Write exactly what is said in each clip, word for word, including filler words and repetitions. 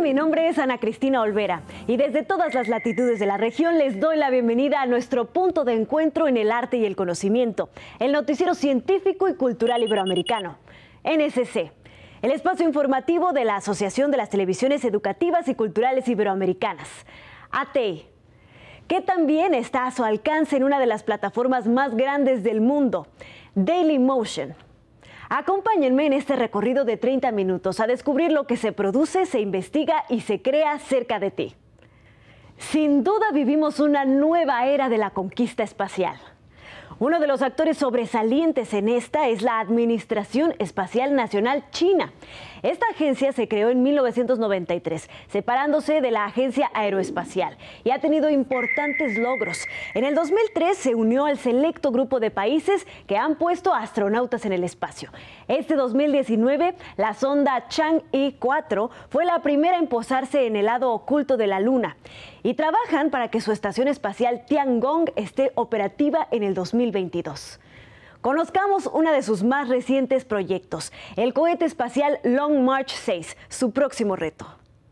Mi nombre es Ana Cristina Olvera y desde todas las latitudes de la región les doy la bienvenida a nuestro punto de encuentro en el arte y el conocimiento, el noticiero científico y cultural iberoamericano, N S C, el espacio informativo de la Asociación de las Televisiones Educativas y Culturales Iberoamericanas, A T I, que también está a su alcance en una de las plataformas más grandes del mundo, Dailymotion. Acompáñenme en este recorrido de treinta minutos a descubrir lo que se produce, se investiga y se crea cerca de ti. Sin duda vivimos una nueva era de la conquista espacial. Uno de los actores sobresalientes en esta es la Administración Espacial Nacional China. Esta agencia se creó en mil novecientos noventa y tres, separándose de la Agencia Aeroespacial, y ha tenido importantes logros. En el dos mil tres se unió al selecto grupo de países que han puesto astronautas en el espacio. Este dos mil diecinueve, la sonda Chang'e cuatro fue la primera en posarse en el lado oculto de la Luna, y trabajan para que su estación espacial Tiangong esté operativa en el dos mil veintidós. Conozcamos uno de sus más recientes proyectos, el cohete espacial Long March seis, su próximo reto.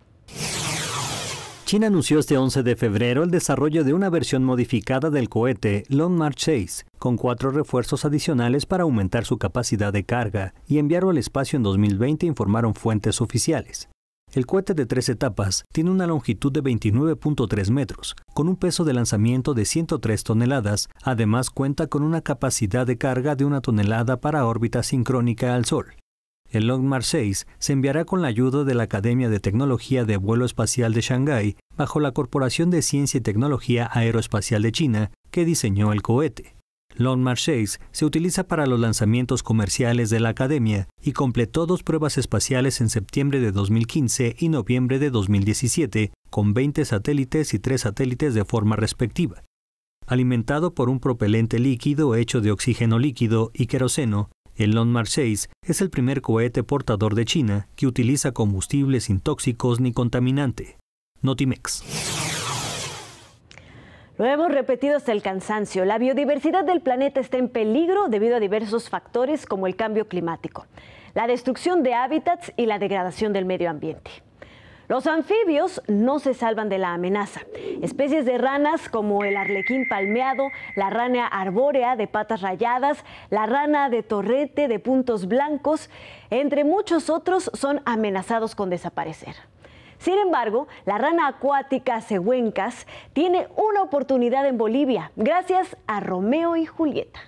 China anunció este once de febrero el desarrollo de una versión modificada del cohete Long March seis, con cuatro refuerzos adicionales para aumentar su capacidad de carga y enviarlo al espacio en dos mil veinte, informaron fuentes oficiales. El cohete de tres etapas tiene una longitud de veintinueve punto tres metros, con un peso de lanzamiento de ciento tres toneladas, además cuenta con una capacidad de carga de una tonelada para órbita sincrónica al Sol. El Long March seis se enviará con la ayuda de la Academia de Tecnología de Vuelo Espacial de Shanghái, bajo la Corporación de Ciencia y Tecnología Aeroespacial de China, que diseñó el cohete. Long March seis se utiliza para los lanzamientos comerciales de la Academia y completó dos pruebas espaciales en septiembre de dos mil quince y noviembre de dos mil diecisiete, con veinte satélites y tres satélites de forma respectiva. Alimentado por un propelente líquido hecho de oxígeno líquido y queroseno, el Long March seis es el primer cohete portador de China que utiliza combustible sin tóxicos ni contaminante. Notimex. Lo hemos repetido hasta el cansancio. La biodiversidad del planeta está en peligro debido a diversos factores como el cambio climático, la destrucción de hábitats y la degradación del medio ambiente. Los anfibios no se salvan de la amenaza. Especies de ranas como el arlequín palmeado, la rana arbórea de patas rayadas, la rana de torrete de puntos blancos, entre muchos otros, son amenazados con desaparecer. Sin embargo, la rana acuática Cehuencas tiene una oportunidad en Bolivia, gracias a Romeo y Julieta.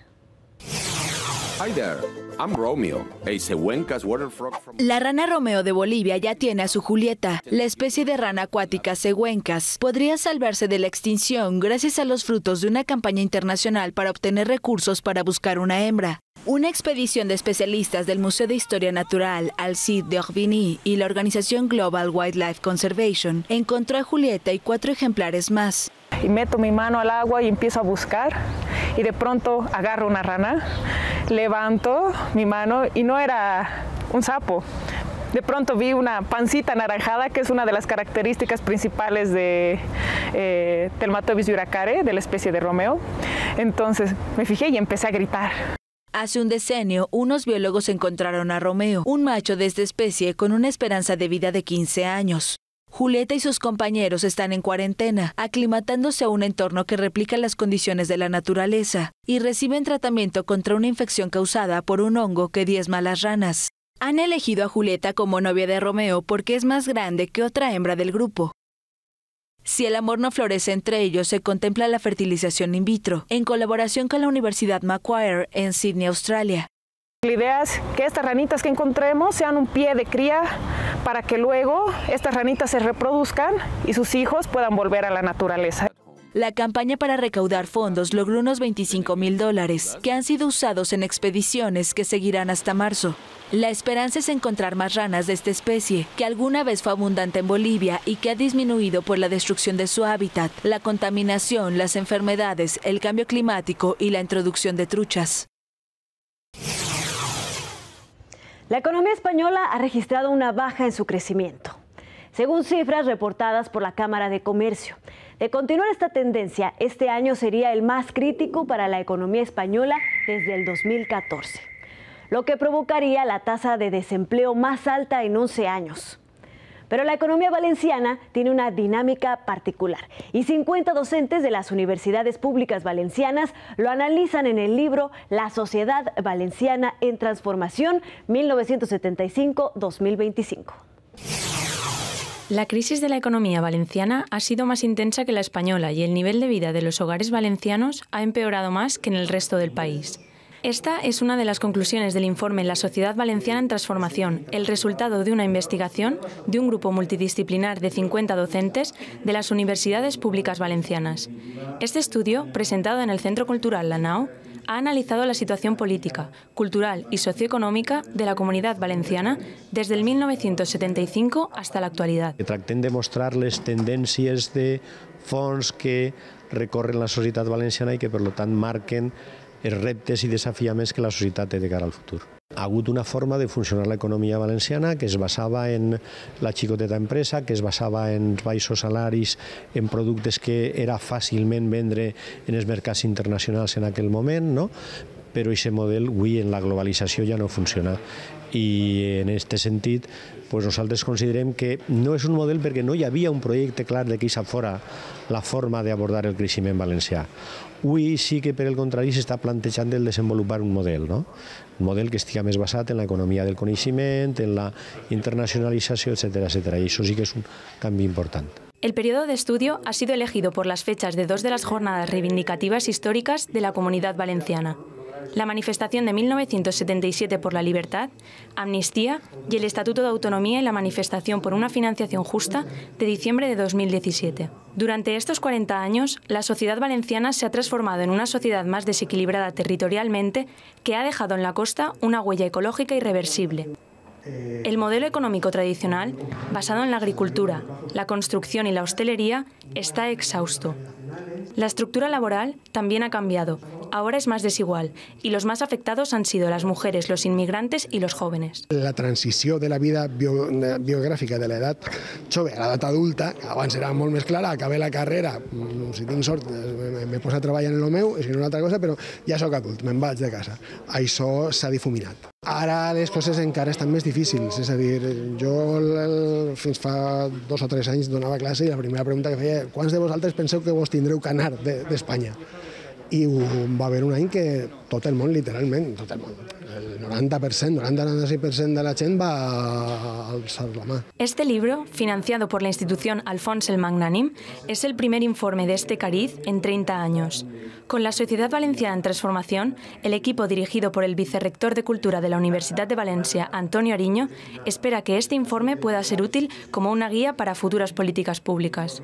Hi there, I'm Romeo, a Cehuencas water frog from... La rana Romeo de Bolivia ya tiene a su Julieta. La especie de rana acuática Cehuencas podría salvarse de la extinción gracias a los frutos de una campaña internacional para obtener recursos para buscar una hembra. Una expedición de especialistas del Museo de Historia Natural Alcide d'Orbigny y la organización Global Wildlife Conservation encontró a Julieta y cuatro ejemplares más. Y meto mi mano al agua y empiezo a buscar, y de pronto agarro una rana, levanto mi mano y no era un sapo. De pronto vi una pancita anaranjada, que es una de las características principales de eh, Telmatobius yuracare, de la especie de Romeo. Entonces me fijé y empecé a gritar. Hace un decenio, unos biólogos encontraron a Romeo, un macho de esta especie con una esperanza de vida de quince años. Julieta y sus compañeros están en cuarentena, aclimatándose a un entorno que replica las condiciones de la naturaleza, y reciben tratamiento contra una infección causada por un hongo que diezma a las ranas. Han elegido a Julieta como novia de Romeo porque es más grande que otra hembra del grupo. Si el amor no florece entre ellos, se contempla la fertilización in vitro, en colaboración con la Universidad Macquarie en Sydney, Australia. La idea es que estas ranitas que encontremos sean un pie de cría para que luego estas ranitas se reproduzcan y sus hijos puedan volver a la naturaleza. La campaña para recaudar fondos logró unos veinticinco mil dólares, que han sido usados en expediciones que seguirán hasta marzo. La esperanza es encontrar más ranas de esta especie, que alguna vez fue abundante en Bolivia y que ha disminuido por la destrucción de su hábitat, la contaminación, las enfermedades, el cambio climático y la introducción de truchas. La economía española ha registrado una baja en su crecimiento, según cifras reportadas por la Cámara de Comercio. De continuar esta tendencia, este año sería el más crítico para la economía española desde el dos mil catorce, lo que provocaría la tasa de desempleo más alta en once años. Pero la economía valenciana tiene una dinámica particular y cincuenta docentes de las universidades públicas valencianas lo analizan en el libro La Sociedad Valenciana en Transformación mil novecientos setenta y cinco a dos mil veinticinco. La crisis de la economía valenciana ha sido más intensa que la española y el nivel de vida de los hogares valencianos ha empeorado más que en el resto del país. Esta es una de las conclusiones del informe La Sociedad Valenciana en Transformación, el resultado de una investigación de un grupo multidisciplinar de cincuenta docentes de las universidades públicas valencianas. Este estudio, presentado en el Centro Cultural La Nau, ha analizado la situación política, cultural y socioeconòmica de la Comunitat Valenciana des del mil nou-cents setanta-cinc hasta la actualidad. Tractem de mostrar les tendències de fons que recorren la societat valenciana i que, per tant, marquen els reptes i desafiaments que la societat té de cara al futur. Ha hagut una forma de funcionar l'economia valenciana que es basava en la xicoteta empresa, que es basava en baixos salaris, en productes que era fàcilment vendre en els mercats internacionals en aquell moment, no? Però aquest model avui en la globalització ja no funciona. I en aquest sentit pues nosaltres considerem que no és un model perquè no hi havia un projecte clar de quina fora la forma d'abordar el creixement valencià. Avui sí que, per el contrari, s'està plantejant el desenvolupar un model, no? Un model que estigui més basat en l'economia del coneixement, en la internacionalització, etcétera, etcétera. Y eso sí que es un canvi important. El periodo de estudio ha sido elegido por las fechas de dos de las jornadas reivindicativas históricas de la Comunidad Valenciana: la manifestación de mil novecientos setenta y siete por la libertad, Amnistía y el Estatuto de Autonomía y la manifestación por una financiación justa de diciembre de dos mil diecisiete. Durante estos cuarenta años, la sociedad valenciana se ha transformado en una sociedad más desequilibrada territorialmente que ha dejado en la costa una huella ecológica irreversible. El modelo económico tradicional, basado en la agricultura, la construcción y la hostelería, está exhausto. La estructura laboral también ha cambiado, ahora es más desigual, y los más afectados han sido las mujeres, los inmigrantes y los jóvenes. La transició de la vida bio, biogràfica de l'edat jove a l'edat adulta, que abans era molt més clara, acabé la carrera, si tinc sort m'he posat a treballar en el meu, és una altra cosa, però ja sóc adult, me'n vaig de casa. Això s'ha difuminat. Ara les coses encara estan més difícils, és a dir, jo el, fins fa dos o tres anys donava classe i la primera pregunta que feia: quants de vosaltres penseu que vos tindreu que anar d'Espanya? I va haver un any que tot el món, literalment, tot el món, el noranta per cent, noranta a noranta seis per cent de la gent va alçar la mà. Este libro, financiado por la institución Alfons el Magnanim, es el primer informe de este cariz en treinta años. Con la Sociedad Valenciana en Transformación, el equipo dirigido por el vicerrector de Cultura de la Universidad de Valencia, Antonio Ariño, espera que este informe pueda ser útil como una guía para futuras políticas públicas.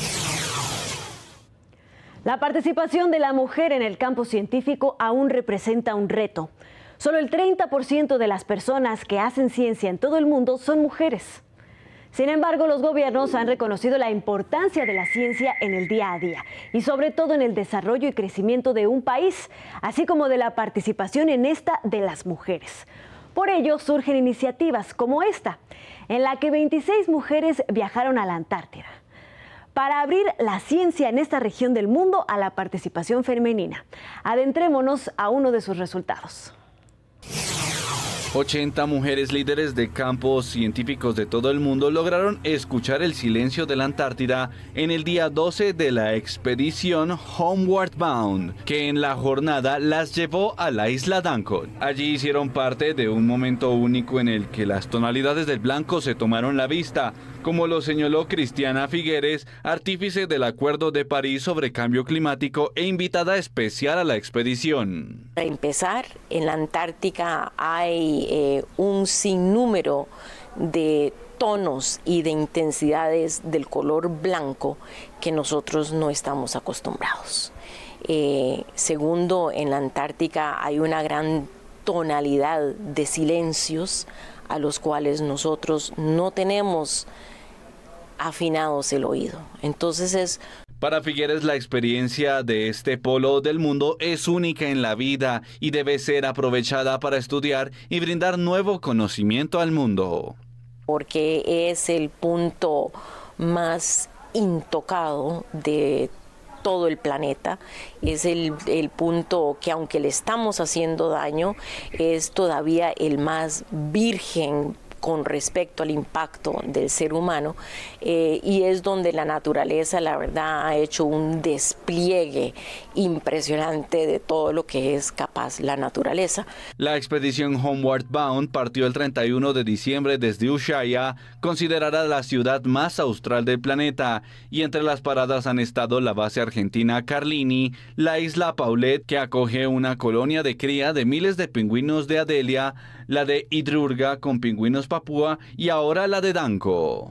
La participación de la mujer en el campo científico aún representa un reto. Solo el treinta por ciento de las personas que hacen ciencia en todo el mundo son mujeres. Sin embargo, los gobiernos han reconocido la importancia de la ciencia en el día a día y sobre todo en el desarrollo y crecimiento de un país, así como de la participación en esta de las mujeres. Por ello surgen iniciativas como esta, en la que veintiséis mujeres viajaron a la Antártida para abrir la ciencia en esta región del mundo a la participación femenina. Adentrémonos a uno de sus resultados. ochenta mujeres líderes de campos científicos de todo el mundo lograron escuchar el silencio de la Antártida en el día doce de la expedición Homeward Bound, que en la jornada las llevó a la isla Dankon. Allí hicieron parte de un momento único en el que las tonalidades del blanco se tomaron la vista, como lo señaló Cristiana Figueres, artífice del Acuerdo de París sobre Cambio Climático e invitada especial a la expedición. Para empezar, en la Antártica hay eh, un sinnúmero de tonos y de intensidades del color blanco que nosotros no estamos acostumbrados. Eh, segundo, en la Antártica hay una gran tonalidad de silencios a los cuales nosotros no tenemos afinados el oído. Entonces es... Para Figueres, la experiencia de este polo del mundo es única en la vida y debe ser aprovechada para estudiar y brindar nuevo conocimiento al mundo. Porque es el punto más intocado de todo el planeta, es el, el punto que, aunque le estamos haciendo daño, es todavía el más virgen con respecto al impacto del ser humano, eh, y es donde la naturaleza, la verdad, ha hecho un despliegue impresionante de todo lo que es capaz la naturaleza. La expedición Homeward Bound partió el treinta y uno de diciembre desde Ushuaia, considerada la ciudad más austral del planeta, y entre las paradas han estado la base argentina Carlini, la isla Paulet, que acoge una colonia de cría de miles de pingüinos de Adelia, la de Hidrurga con pingüinos papúa y ahora la de Danco.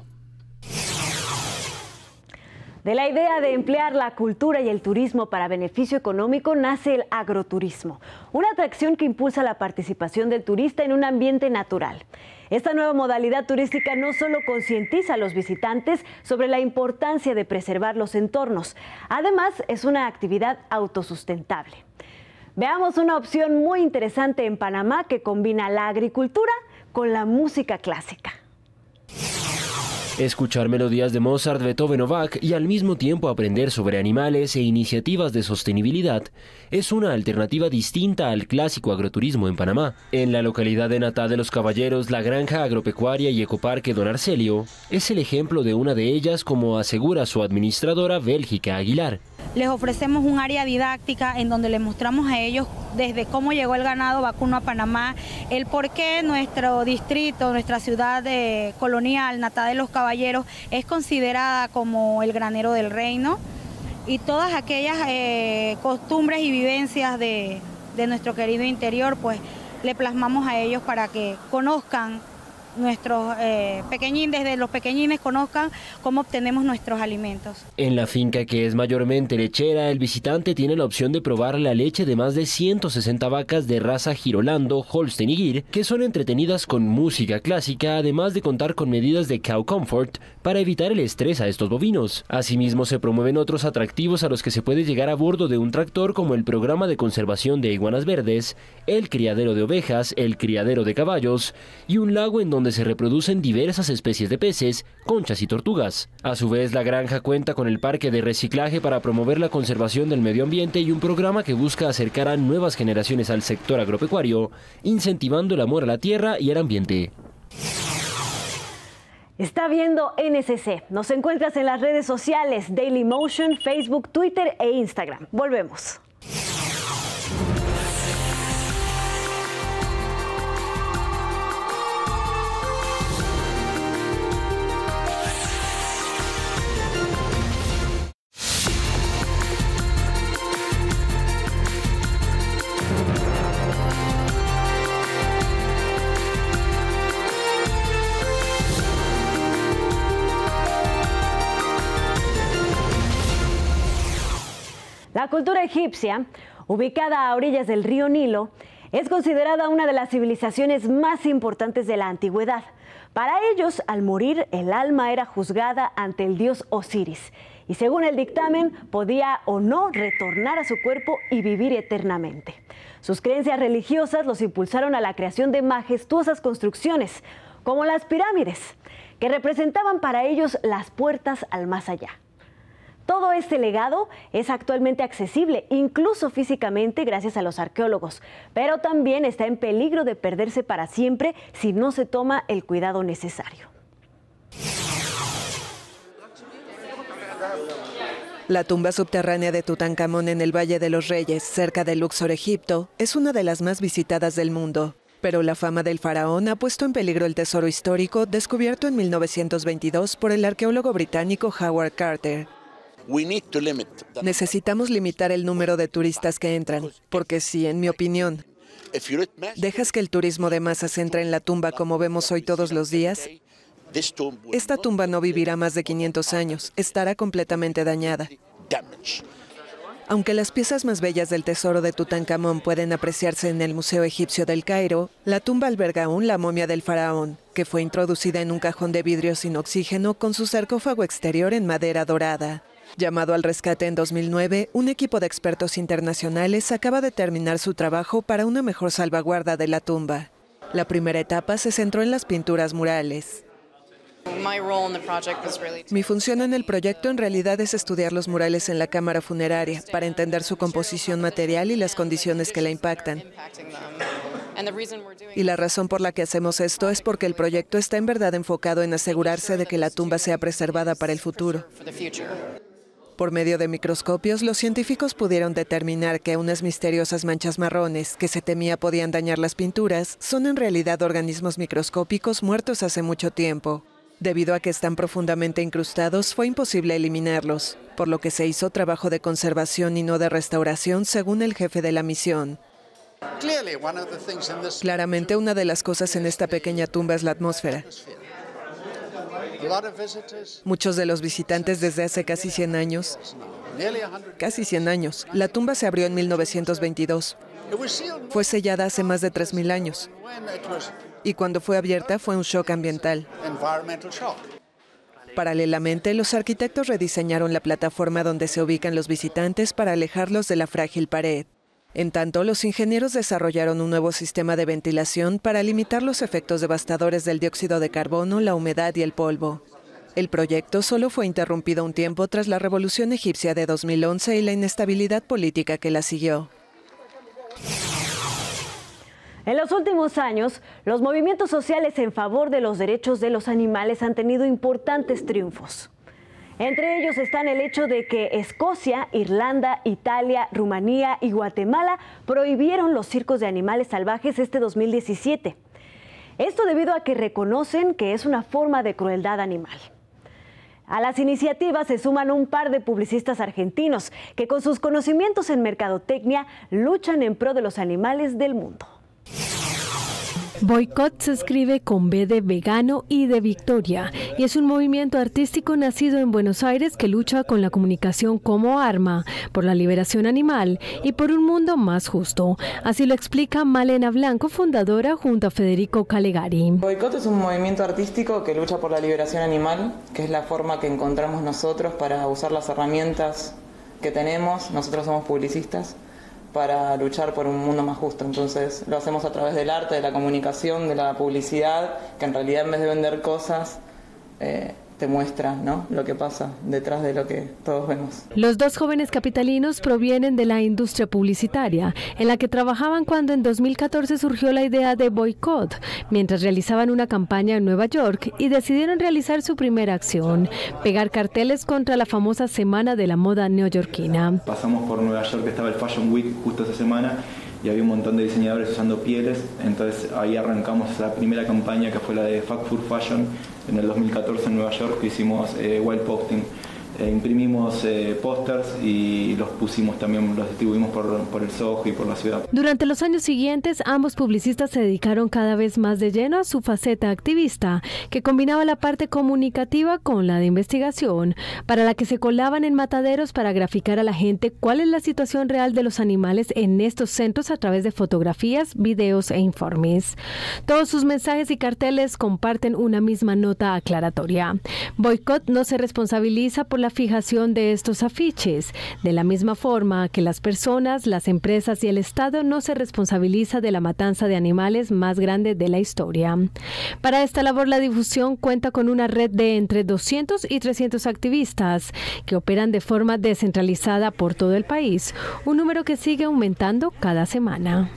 De la idea de emplear la cultura y el turismo para beneficio económico nace el agroturismo, una atracción que impulsa la participación del turista en un ambiente natural. Esta nueva modalidad turística no solo concientiza a los visitantes sobre la importancia de preservar los entornos, además es una actividad autosustentable. Veamos una opción muy interesante en Panamá que combina la agricultura con la música clásica. Escuchar melodías de Mozart, Beethoven o Bach y al mismo tiempo aprender sobre animales e iniciativas de sostenibilidad es una alternativa distinta al clásico agroturismo en Panamá. En la localidad de Natá de los Caballeros, la granja agropecuaria y ecoparque Don Arcelio es el ejemplo de una de ellas, como asegura su administradora Bélgica Aguilar. Les ofrecemos un área didáctica en donde les mostramos a ellos desde cómo llegó el ganado vacuno a Panamá, el por qué nuestro distrito, nuestra ciudad de colonial, Natá de los Caballeros, es considerada como el granero del reino, y todas aquellas eh, costumbres y vivencias de, de nuestro querido interior, pues le plasmamos a ellos para que conozcan nuestros eh, pequeñines, desde los pequeñines conozcan cómo obtenemos nuestros alimentos. En la finca, que es mayormente lechera, el visitante tiene la opción de probar la leche de más de ciento sesenta vacas de raza Girolando, Holstein y Gir, que son entretenidas con música clásica, además de contar con medidas de cow comfort para evitar el estrés a estos bovinos. Asimismo, se promueven otros atractivos a los que se puede llegar a bordo de un tractor, como el programa de conservación de iguanas verdes, el criadero de ovejas, el criadero de caballos y un lago en donde se reproducen diversas especies de peces, conchas y tortugas. A su vez, la granja cuenta con el parque de reciclaje para promover la conservación del medio ambiente y un programa que busca acercar a nuevas generaciones al sector agropecuario, incentivando el amor a la tierra y al ambiente. Está viendo N S C. Nos encuentras en las redes sociales Dailymotion, Facebook, Twitter e Instagram. Volvemos. La cultura egipcia, ubicada a orillas del río Nilo, es considerada una de las civilizaciones más importantes de la antigüedad. Para ellos, al morir, el alma era juzgada ante el dios Osiris y, según el dictamen, podía o no retornar a su cuerpo y vivir eternamente. Sus creencias religiosas los impulsaron a la creación de majestuosas construcciones, como las pirámides, que representaban para ellos las puertas al más allá. Todo este legado es actualmente accesible, incluso físicamente, gracias a los arqueólogos, pero también está en peligro de perderse para siempre si no se toma el cuidado necesario. La tumba subterránea de Tutankamón en el Valle de los Reyes, cerca de Luxor, Egipto, es una de las más visitadas del mundo. Pero la fama del faraón ha puesto en peligro el tesoro histórico descubierto en mil novecientos veintidós por el arqueólogo británico Howard Carter. Necesitamos limitar el número de turistas que entran, porque si, en mi opinión, dejas que el turismo de masas entre en la tumba como vemos hoy todos los días, esta tumba no vivirá más de quinientos años, estará completamente dañada. Aunque las piezas más bellas del tesoro de Tutankamón pueden apreciarse en el Museo Egipcio del Cairo, la tumba alberga aún la momia del faraón, que fue introducida en un cajón de vidrio sin oxígeno con su sarcófago exterior en madera dorada. Llamado al rescate en dos mil nueve, un equipo de expertos internacionales acaba de terminar su trabajo para una mejor salvaguarda de la tumba. La primera etapa se centró en las pinturas murales. Mi función en el proyecto en realidad es estudiar los murales en la cámara funeraria para entender su composición material y las condiciones que la impactan. Y la razón por la que hacemos esto es porque el proyecto está en verdad enfocado en asegurarse de que la tumba sea preservada para el futuro. Por medio de microscopios, los científicos pudieron determinar que unas misteriosas manchas marrones, que se temía podían dañar las pinturas, son en realidad organismos microscópicos muertos hace mucho tiempo. Debido a que están profundamente incrustados, fue imposible eliminarlos, por lo que se hizo trabajo de conservación y no de restauración, según el jefe de la misión. Claramente, una de las cosas en esta pequeña tumba es la atmósfera. Muchos de los visitantes desde hace casi cien años, casi cien años, la tumba se abrió en mil novecientos veintidós. Fue sellada hace más de tres mil años. Y cuando fue abierta fue un shock ambiental. Paralelamente, los arquitectos rediseñaron la plataforma donde se ubican los visitantes para alejarlos de la frágil pared. En tanto, los ingenieros desarrollaron un nuevo sistema de ventilación para limitar los efectos devastadores del dióxido de carbono, la humedad y el polvo. El proyecto solo fue interrumpido un tiempo tras la revolución egipcia de dos mil once y la inestabilidad política que la siguió. En los últimos años, los movimientos sociales en favor de los derechos de los animales han tenido importantes triunfos. Entre ellos están el hecho de que Escocia, Irlanda, Italia, Rumanía y Guatemala prohibieron los circos de animales salvajes este dos mil diecisiete. Esto debido a que reconocen que es una forma de crueldad animal. A las iniciativas se suman un par de publicistas argentinos que con sus conocimientos en mercadotecnia luchan en pro de los animales del mundo. Boicot se escribe con B de vegano y de Victoria, y es un movimiento artístico nacido en Buenos Aires que lucha con la comunicación como arma, por la liberación animal y por un mundo más justo. Así lo explica Malena Blanco, fundadora junto a Federico Calegari. Boicot es un movimiento artístico que lucha por la liberación animal, que es la forma que encontramos nosotros para usar las herramientas que tenemos. Nosotros somos publicistas, para luchar por un mundo más justo. Entonces lo hacemos a través del arte, de la comunicación, de la publicidad, que en realidad en vez de vender cosas eh, te muestra, ¿no?, lo que pasa detrás de lo que todos vemos. Los dos jóvenes capitalinos provienen de la industria publicitaria, en la que trabajaban cuando en dos mil catorce surgió la idea de Boicot, mientras realizaban una campaña en Nueva York y decidieron realizar su primera acción, pegar carteles contra la famosa Semana de la Moda neoyorquina. Pasamos por Nueva York, que estaba el Fashion Week justo esa semana, y había un montón de diseñadores usando pieles, entonces ahí arrancamos la primera campaña, que fue la de Fuck Fur Fashion en el dos mil catorce en Nueva York, que hicimos eh, wild posting. Eh, imprimimos eh, pósters y los pusimos también, los distribuimos por, por el Soho y por la ciudad. Durante los años siguientes, ambos publicistas se dedicaron cada vez más de lleno a su faceta activista, que combinaba la parte comunicativa con la de investigación, para la que se colaban en mataderos para graficar a la gente cuál es la situación real de los animales en estos centros a través de fotografías, videos e informes. Todos sus mensajes y carteles comparten una misma nota aclaratoria. Boicot no se responsabiliza por la fijación de estos afiches, de la misma forma que las personas, las empresas y el Estado no se responsabiliza de la matanza de animales más grande de la historia. Para esta labor, la difusión cuenta con una red de entre doscientos y trescientos activistas que operan de forma descentralizada por todo el país, un número que sigue aumentando cada semana.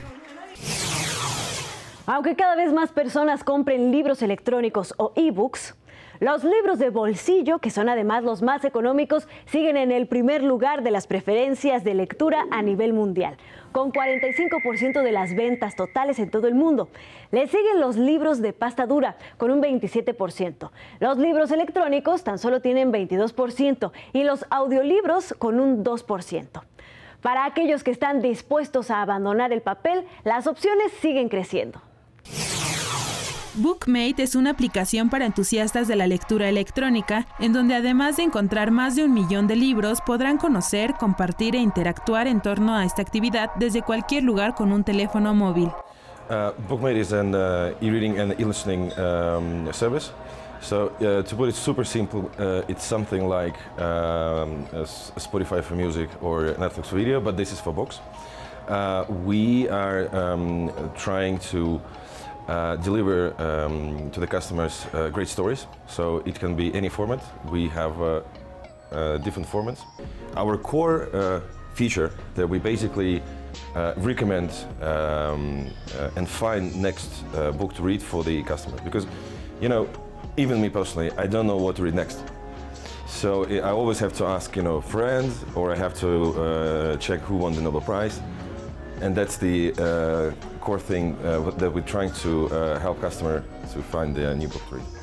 Aunque cada vez más personas compren libros electrónicos o e-books, los libros de bolsillo, que son además los más económicos, siguen en el primer lugar de las preferencias de lectura a nivel mundial, con cuarenta y cinco por ciento de las ventas totales en todo el mundo. Le siguen los libros de pasta dura, con un veintisiete por ciento. Los libros electrónicos tan solo tienen veintidós por ciento y los audiolibros con un dos por ciento. Para aquellos que están dispuestos a abandonar el papel, las opciones siguen creciendo. Bookmate es una aplicación para entusiastas de la lectura electrónica, en donde además de encontrar más de un millón de libros, podrán conocer, compartir e interactuar en torno a esta actividad desde cualquier lugar con un teléfono móvil. Uh, Bookmate is an uh, e-reading and e-listening um, service. So uh, to put it super simple, uh, it's something like um, a Spotify for music or Netflix for video, but this is for books. Uh, we are um, trying to Uh, deliver um, to the customers uh, great stories, so it can be any format. We have uh, uh, different formats. Our core uh, feature that we basically uh, recommend um, uh, and find next uh, book to read for the customer. Because, you know, even me personally, I don't know what to read next. So I always have to ask, you know, friends, or I have to uh, check who won the Nobel Prize. And that's the uh, core thing uh, that we're trying to uh, help customer to find the new book to read.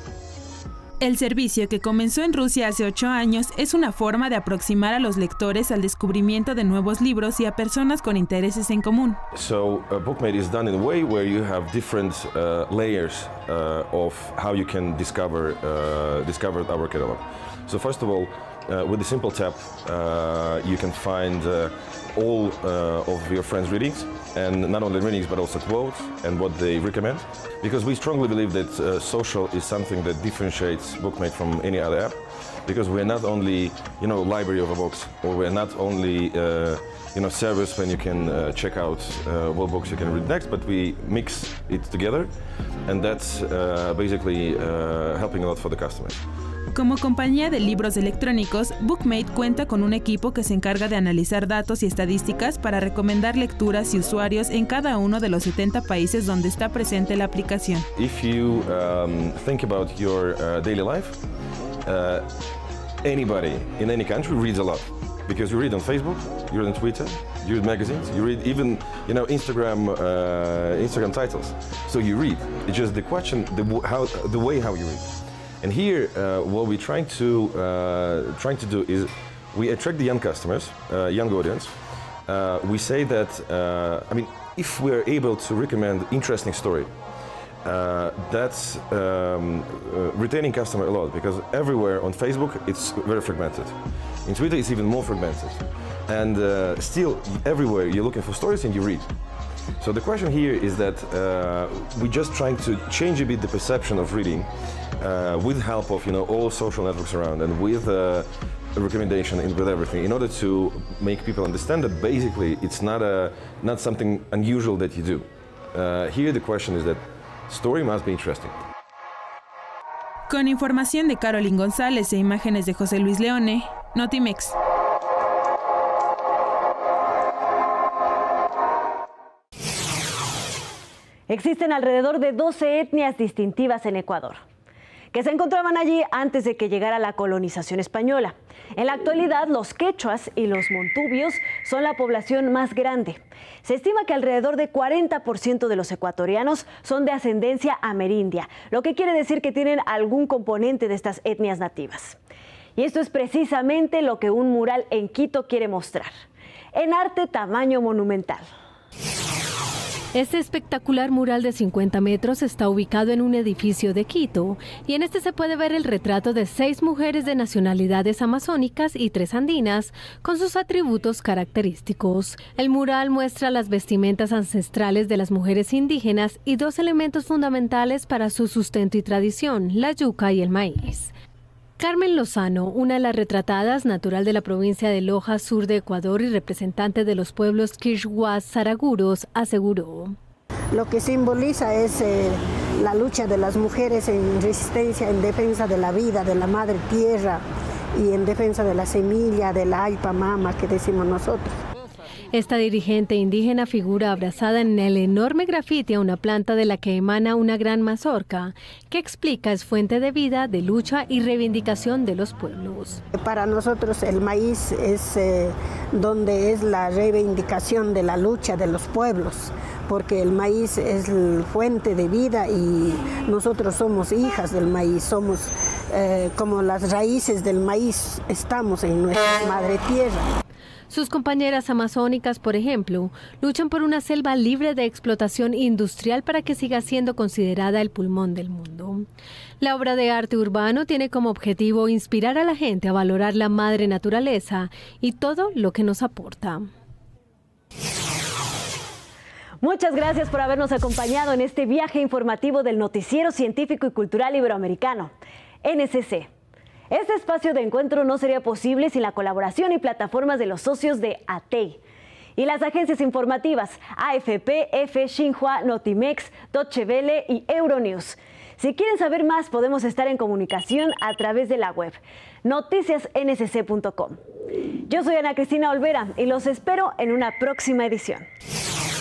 El servicio, que comenzó en Rusia hace ocho años, es una forma de aproximar a los lectores al descubrimiento de nuevos libros y a personas con intereses en común. So uh, Bookmate is done in a way where you have different uh, layers uh, of how you can discover uh, discover our catalog. So first of all, uh, with a simple tap, uh, you can find uh, all uh, of your friends' readings, and not only readings but also quotes and what they recommend. Because we strongly believe that uh, social is something that differentiates Bookmate from any other app. Because we're not only, you know, library of books, or we're not only, uh, you know, service when you can uh, check out uh, what books you can read next, but we mix it together, and that's uh, basically uh, helping a lot for the customers. Como compañía de libros electrónicos, Bookmate cuenta con un equipo que se encarga de analizar datos y estadísticas para recomendar lecturas y usuarios en cada uno de los setenta países donde está presente la aplicación. If you um, think about your uh, daily life, uh, anybody in any country reads a lot. Because you read on Facebook, you read on Twitter, you read magazines, you read even, you know, Instagram, uh, Instagram titles. So you read. It's just the question, the, how, the way how you read. And here, uh, what we're trying to uh, trying to do is we attract the young customers, uh, young audience. Uh, we say that uh, I mean, if we're able to recommend interesting story, uh, that's um, uh, retaining customer a lot, because everywhere on Facebook it's very fragmented. In Twitter it's even more fragmented, and uh, still everywhere you're looking for stories and you read. So the question here is that uh, we're just trying to change a bit the perception of reading uh, with help of, you know, all social networks around, and with uh, a recommendation and with everything, in order to make people understand that basically it's not a not something unusual that you do. Uh, here the question is that story must be interesting. Con información de Caroline González e imágenes de José Luis Leone, Notimex. Existen alrededor de doce etnias distintivas en Ecuador, que se encontraban allí antes de que llegara la colonización española. En la actualidad, los quechuas y los montubios son la población más grande. Se estima que alrededor de cuarenta por ciento de los ecuatorianos son de ascendencia amerindia, lo que quiere decir que tienen algún componente de estas etnias nativas. Y esto es precisamente lo que un mural en Quito quiere mostrar, en arte tamaño monumental. Este espectacular mural de cincuenta metros está ubicado en un edificio de Quito, y en este se puede ver el retrato de seis mujeres de nacionalidades amazónicas y tres andinas, con sus atributos característicos. El mural muestra las vestimentas ancestrales de las mujeres indígenas y dos elementos fundamentales para su sustento y tradición, la yuca y el maíz. Carmen Lozano, una de las retratadas, natural de la provincia de Loja, sur de Ecuador, y representante de los pueblos Quechua Saraguros, aseguró: Lo que simboliza es eh, la lucha de las mujeres en resistencia, en defensa de la vida, de la madre tierra, y en defensa de la semilla, de la alpa mama que decimos nosotros. Esta dirigente indígena figura abrazada en el enorme grafiti a una planta de la que emana una gran mazorca, que explica es fuente de vida, de lucha y reivindicación de los pueblos. Para nosotros el maíz es eh, donde es la reivindicación de la lucha de los pueblos, porque el maíz es fuente de vida y nosotros somos hijas del maíz, somos eh, como las raíces del maíz, estamos en nuestra madre tierra. Sus compañeras amazónicas, por ejemplo, luchan por una selva libre de explotación industrial para que siga siendo considerada el pulmón del mundo. La obra de arte urbano tiene como objetivo inspirar a la gente a valorar la madre naturaleza y todo lo que nos aporta. Muchas gracias por habernos acompañado en este viaje informativo del Noticiero Científico y Cultural Iberoamericano, N C C. Este espacio de encuentro no sería posible sin la colaboración y plataformas de los socios de A T E I y las agencias informativas A F P, F, Xinhua, Notimex, Deutsche Welle y Euronews. Si quieren saber más, podemos estar en comunicación a través de la web noticias n s c punto com. Yo soy Ana Cristina Olvera y los espero en una próxima edición.